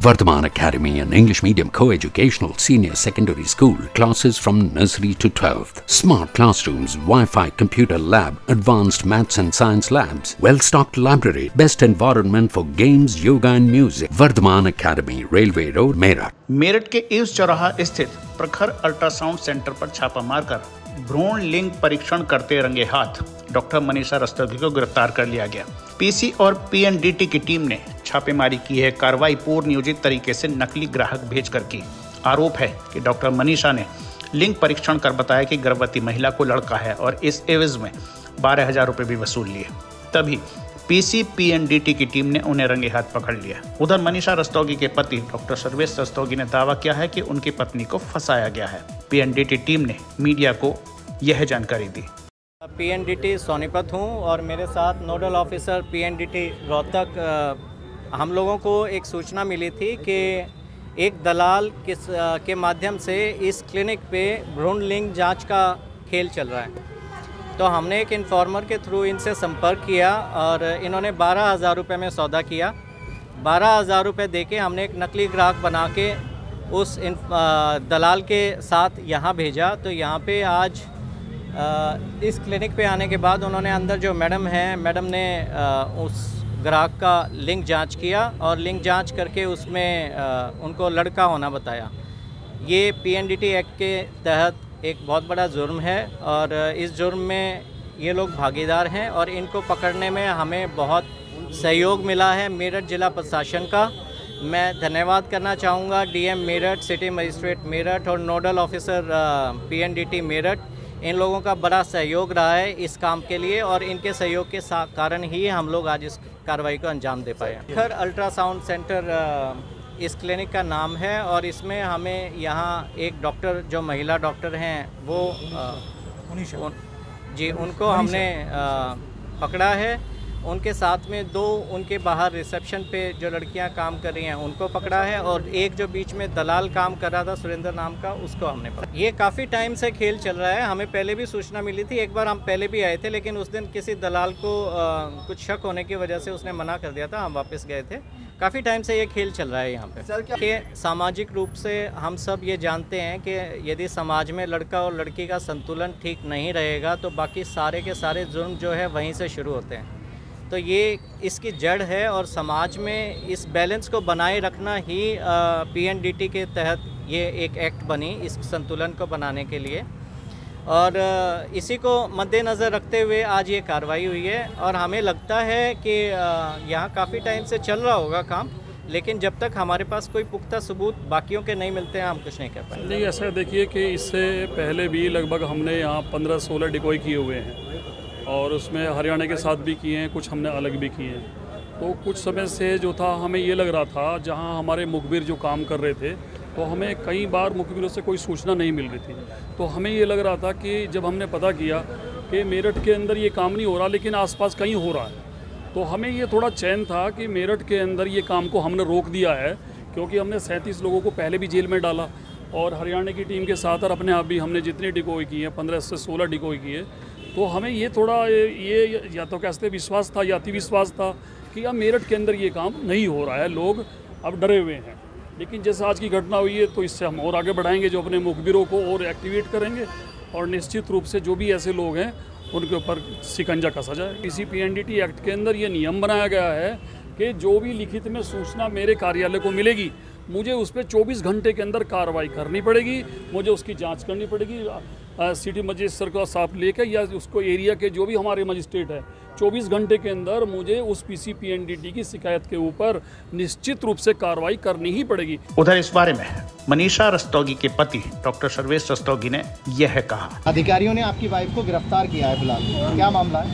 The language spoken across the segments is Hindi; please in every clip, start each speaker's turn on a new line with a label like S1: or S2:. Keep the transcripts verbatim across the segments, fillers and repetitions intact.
S1: Vardhaman Academy, an English medium co-educational senior secondary school, classes from nursery to twelfth. Smart classrooms, Wi-Fi computer lab, advanced maths and science labs, well-stocked library, best environment for games, yoga and music. Vardhaman Academy, Railway Road, Meerut.
S2: Meerut के ईस्ट चौराहा स्थित प्रखर अल्ट्रासाउंड सेंटर पर छापा मारकर भ्रूण लिंग परीक्षण करते रंगे हाथ डॉक्टर मनीषा रस्तोगी को गिरफ्तार कर लिया गया। पीसी और पीएनडीटी की टीम ने छापेमारी की है। कार्रवाई पूर्व नियोजित तरीके से नकली ग्राहक भेजकर की। आरोप है कि डॉक्टर मनीषा ने लिंग परीक्षण कर बताया कि गर्भवती महिला को लड़का है और इस एवज में बारह हजार रुपये भी वसूल लिए। तभी पीसी पीएनडीटी की टीम ने उन्हें रंगे हाथ पकड़ लिया। उधर मनीषा रस्तोगी के पति डॉक्टर सर्वेश रस्तोगी ने दावा किया है कि उनकी पत्नी को फंसाया गया है। पीएनडीटी टीम ने मीडिया को यह जानकारी दी।
S3: पीएनडीटी सोनीपत हूँ और मेरे साथ नोडल ऑफिसर पीएनडीटी रोहतक। हम लोगों को एक सूचना मिली थी कि एक दलाल किस के माध्यम से इस क्लिनिक पे भ्रूण लिंग जांच का खेल चल रहा है। तो हमने एक इन्फॉर्मर के थ्रू इनसे संपर्क किया और इन्होंने बारह हज़ार रुपये में सौदा किया। बारह हज़ार रुपये देके हमने एक नकली ग्राहक बना के उस दलाल के साथ यहाँ भेजा। तो यहाँ पे आज इस क्लिनिक पे आने के बाद उन्होंने अंदर जो मैडम हैं, मैडम ने उस ग्राहक का लिंग जांच किया और लिंग जांच करके उसमें उनको लड़का होना बताया। ये पीएनडीटी एक्ट के तहत एक बहुत बड़ा जुर्म है और इस जुर्म में ये लोग भागीदार हैं और इनको पकड़ने में हमें बहुत सहयोग मिला है मेरठ जिला प्रशासन का। मैं धन्यवाद करना चाहूँगा DM Meerut, city magistrate Meerut और नोडल ऑफिसर पीएनडीटी मेरठ। इन लोगों का बड़ा सहयोग रहा है इस काम के लिए और इनके सहयोग के कारण ही हम लोग आज इस कार्रवाई को अंजाम दे पाए। खर अल्ट्रासाउंड सेंटर इस क्लिनिक का नाम है और इसमें हमें यहाँ एक डॉक्टर जो महिला डॉक्टर हैं वो उन, जी उनको हमने आ, पकड़ा है। उनके साथ में दो उनके बाहर रिसेप्शन पे जो लड़कियां काम कर रही हैं उनको पकड़ा है और एक जो बीच में दलाल काम कर रहा था सुरेंद्र नाम का, उसको हमने पकड़ा। ये काफ़ी टाइम से खेल चल रहा है। हमें पहले भी सूचना मिली थी, एक बार हम पहले भी आए थे, लेकिन उस दिन किसी दलाल को आ, कुछ शक होने की वजह से उसने मना कर दिया था, हम वापस गए थे। काफ़ी टाइम से ये खेल चल रहा है यहाँ पे। सर क्या सामाजिक रूप से हम सब ये जानते हैं कि यदि समाज में लड़का और लड़की का संतुलन ठीक नहीं रहेगा तो बाकी सारे के सारे जुर्म जो है वहीं से शुरू होते हैं। तो ये इसकी जड़ है और समाज में इस बैलेंस को बनाए रखना ही पीएनडीटी के तहत ये एक एक्ट बनी, इस संतुलन को बनाने के लिए। और आ, इसी को मद्देनज़र रखते हुए आज ये कार्रवाई हुई है और हमें लगता है कि यहाँ काफ़ी टाइम से चल रहा होगा काम, लेकिन जब तक हमारे पास कोई पुख्ता सबूत बाकियों के नहीं मिलते हैं हम कुछ नहीं कर पाएंगे।
S4: नहीं, ऐसा देखिए कि इससे पहले भी लगभग हमने यहाँ पंद्रह सोलह डिकॉय किए हुए हैं और उसमें हरियाणा के साथ भी किए हैं, कुछ हमने अलग भी किए हैं। तो कुछ समय से जो था हमें ये लग रहा था, जहाँ हमारे मुखबिर जो काम कर रहे थे तो हमें कई बार मुखबिरों से कोई सूचना नहीं मिल रही थी। तो हमें ये लग रहा था कि जब हमने पता किया कि मेरठ के अंदर ये काम नहीं हो रहा लेकिन आसपास कहीं हो रहा है, तो हमें ये थोड़ा चैन था कि मेरठ के अंदर ये काम को हमने रोक दिया है, क्योंकि हमने सैंतीस लोगों को पहले भी जेल में डाला और हरियाणा की टीम के साथ और अपने आप भी हमने जितने डिकॉय किए हैं, पंद्रह से सोलह डिकॉय किए। तो हमें ये थोड़ा ये या तो कैसे विश्वास था या अति विश्वास था कि अब मेरठ के अंदर ये काम नहीं हो रहा है, लोग अब डरे हुए हैं। लेकिन जैसे आज की घटना हुई है तो इससे हम और आगे बढ़ाएंगे, जो अपने मुखबिरों को और एक्टिवेट करेंगे और निश्चित रूप से जो भी ऐसे लोग हैं उनके ऊपर शिकंजा कसा जाए। इसी पीएनडीटी एक्ट के अंदर ये नियम बनाया गया है कि जो भी लिखित में सूचना मेरे कार्यालय को मिलेगी मुझे उस पर चौबीस घंटे के अंदर कार्रवाई करनी पड़ेगी, मुझे उसकी जांच करनी पड़ेगी। सिटी मजिस्ट्रेट का साफ लेकर या उसको एरिया के जो भी हमारे मजिस्ट्रेट है चौबीस घंटे के अंदर मुझे उस पीसी पीएनडीटी की शिकायत के ऊपर निश्चित रूप से कार्रवाई करनी ही पड़ेगी।
S2: उधर इस बारे में मनीषा रस्तोगी के पति डॉक्टर सर्वेश रस्तोगी ने यह कहा।
S5: अधिकारियों ने आपकी वाइफ को गिरफ्तार किया है, फिलहाल क्या मामला है?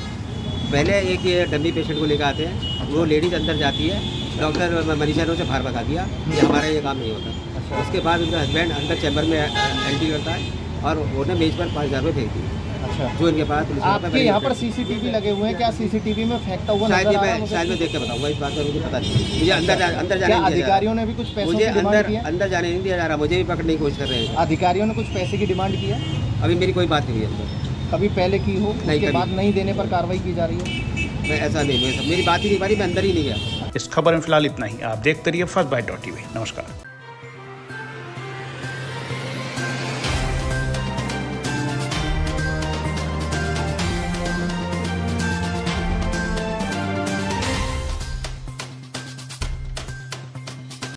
S6: पहले एक ये डमी पेशेंट को लेकर आते हैं, वो लेडीज अंदर जाती है, डॉक्टर मनीषा ने उसे बाहर भगा दिया कि हमारा ये काम नहीं होता। अच्छा। उसके बाद उनका हस्बैंड अंदर चैम्बर में एंट्री करता है और उन्हें मेज पर पाँच हज़ार रुपये फेंक दिए। अच्छा। जो इनके पास
S5: आपके यहाँ पर सीसीटीवी लगे हुए हैं, क्या सीसीटीवी में फेंकता हुआ
S6: शायद मैं शायद मैं देख के बताऊंगा, इस बात का मुझे पता नहीं। मुझे अंदर अंदर जाने
S5: अधिकारियों ने भी कुछ पैसे
S6: मुझे अंदर अंदर जाने नहीं दिया जा रहा, मुझे भी पकड़ने की कोशिश कर रहे हैं।
S5: अधिकारियों ने कुछ पैसे की डिमांड की है?
S6: अभी मेरी कोई बात नहीं है।
S5: कभी पहले की हो,
S6: नहीं,
S5: उसके बाद नहीं देने पर कार्रवाई की जा रही है?
S6: मैं ऐसा नहीं, मैं मेरी बात ही नहीं मानी, मैं अंदर ही नहीं गया।
S2: इस खबर में फिलहाल इतना ही। आप देखते रहिए फर्स्ट बाइट डॉट टीवी। नमस्कार।